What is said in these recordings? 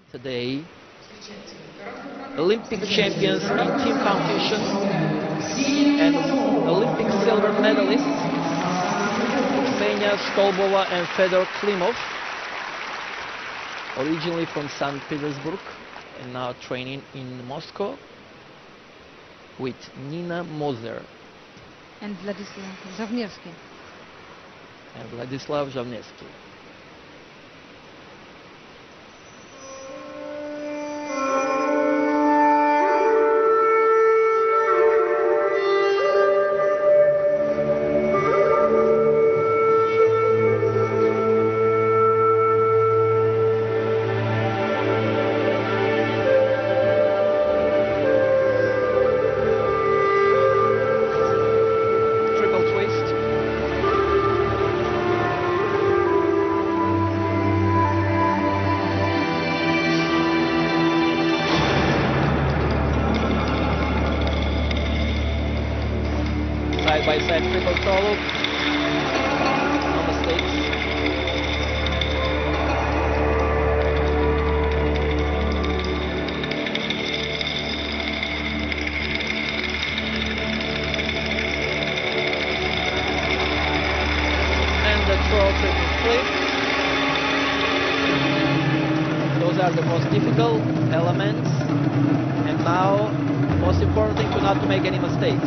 Today, Olympic champions in team competition and Olympic silver medalists Ksenia Stolbova and Fedor Klimov, originally from St. Petersburg and now training in Moscow with Nina Moser and Vladislav Zhavnevsky. Side-by-side triple solo. No mistakes. And the twirl triple flip. Those are the most difficult elements. And now, most important thing to not to make any mistakes.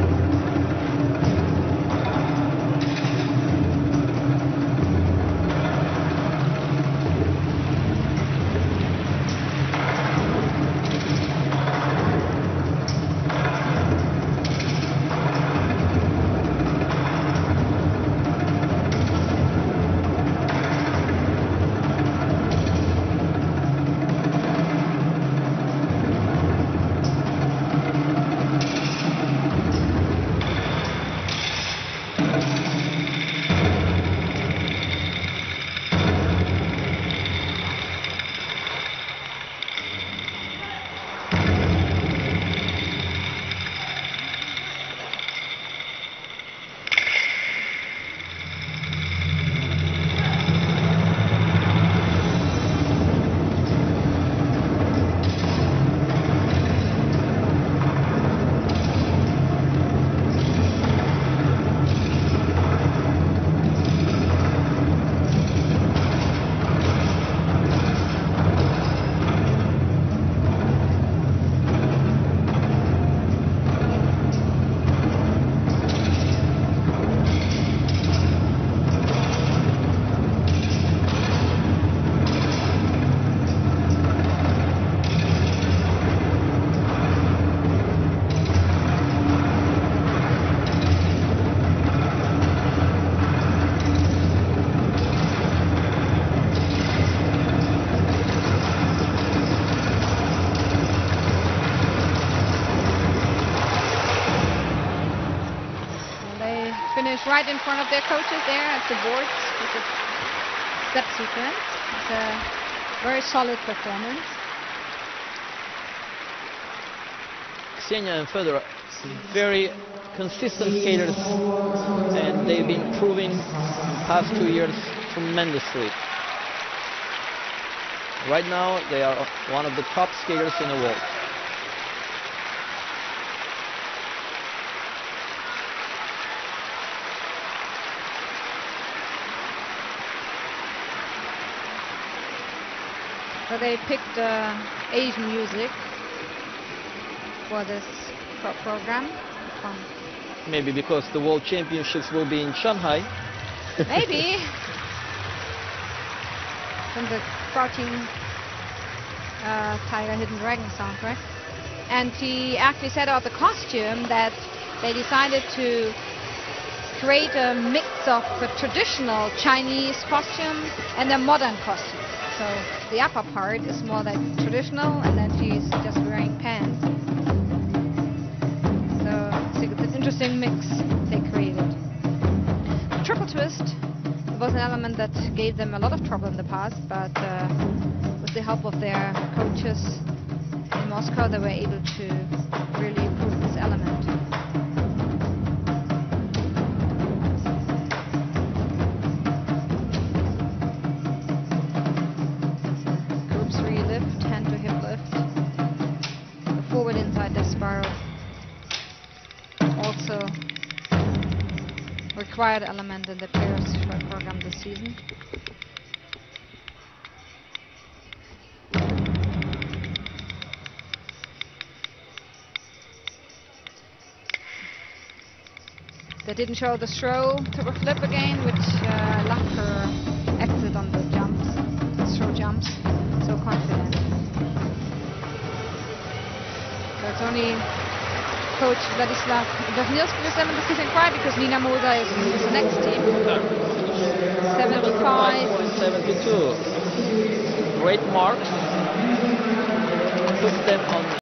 Right in front of their coaches there at the boards with the step sequence. It's a very solid performance. Ksenia and Fedor, very consistent skaters, and they've been improving in the past 2 years tremendously. Right now, they are one of the top skaters in the world. So they picked Asian music for this program. Maybe because the World Championships will be in Shanghai. Maybe. From the Crouching Tiger, Hidden Dragon soundtrack. And he actually said about the costume that they decided to create a mix of the traditional Chinese costume and a modern costume. So the upper part is more like traditional, and then she's just wearing pants. So it's an interesting mix they created. The triple twist was an element that gave them a lot of trouble in the past, but with the help of their coaches in Moscow, they were able to really improve this element. Group 3 lift. required element in the players' program this season. They didn't show the throw to a flip again, which lacked her exit on the jumps, throw jumps. So confident. So it's only coach Vladislav Vernielski with them in the season cry because Nina Moda is the next team. 75.72. Great marks. Put them on